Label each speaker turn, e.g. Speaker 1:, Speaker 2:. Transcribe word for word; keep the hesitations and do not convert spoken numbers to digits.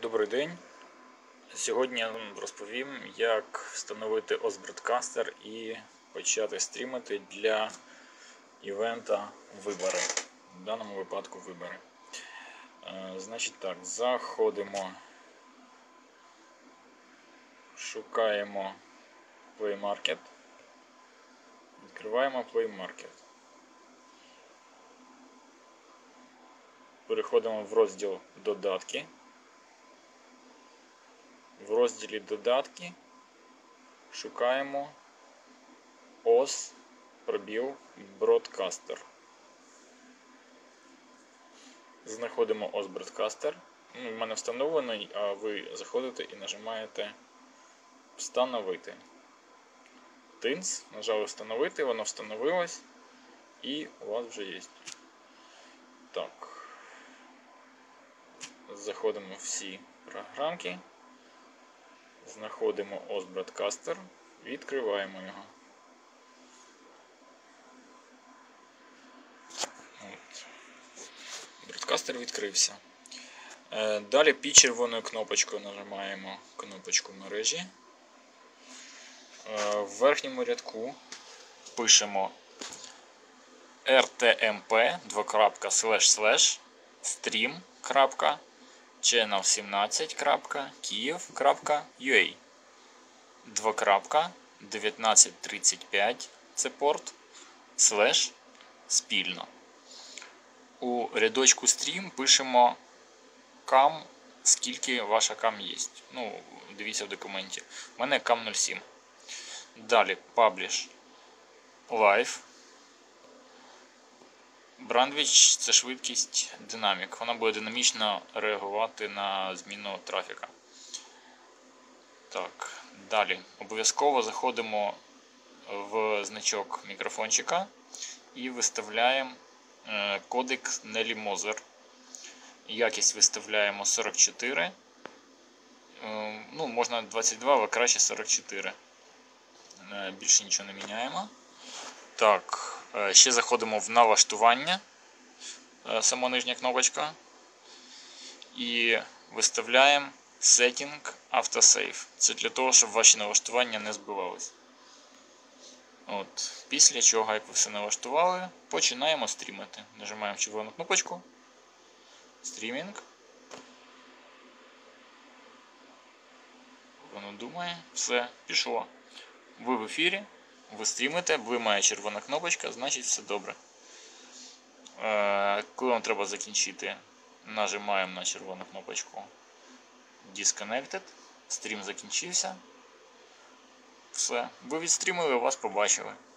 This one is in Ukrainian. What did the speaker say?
Speaker 1: Добрий день. Сьогодні я вам розповім, як встановити ос Broadcaster і почати стрімити для івента вибори. В даному випадку вибори. Значить так, заходимо, шукаємо Play Market, відкриваємо Play Market. Переходимо в розділ Додатки. В розділі Додатки шукаємо ос пробіл Broadcaster. Знаходимо ос Broadcaster. Ну, в мене встановлений, а ви заходите і нажимаєте Встановити. Тинц, нажали Встановити, воно встановилось і у вас вже є. Так. Заходимо в всі програмки. Знаходимо ос Broadcaster, відкриваємо його. От. Broadcaster відкрився. Далі під червоною кнопочкою нажимаємо кнопочку мережі. В верхньому рядку пишемо ер те ем пе стрім ченел сімнадцять крапка київ крапка ю ей дев'ятнадцять тридцять п'ять це порт слеш спільно. У рядочку стрім пишемо кам, скільки ваша кам є. Ну, дивіться в документі. У мене кам нуль сім. Далі Publish Live. Брандвіч – це швидкість динамік. Вона буде динамічно реагувати на зміну трафіка. Так, далі. Обов'язково заходимо в значок мікрофончика і виставляємо кодек Nelly Moser. Якість виставляємо сорок чотири. Ну, можна двадцять два, але краще сорок чотири. Більше нічого не міняємо. Так. Ще заходимо в налаштування, сама нижня кнопочка, і виставляємо Setting Autosave. Це для того, щоб ваші налаштування не збивались. От. Після чого, як ви все налаштували, починаємо стрімити. Нажимаємо червону кнопочку. Стрімінг. Воно думає. Все, пішло. Ви в ефірі. Ви стрімите, блимає червона кнопочка, значить все добре. Е, коли вам треба закінчити, нажимаємо на червону кнопочку Disconnected. Стрім закінчився. Все. Ви відстрімили, вас побачили.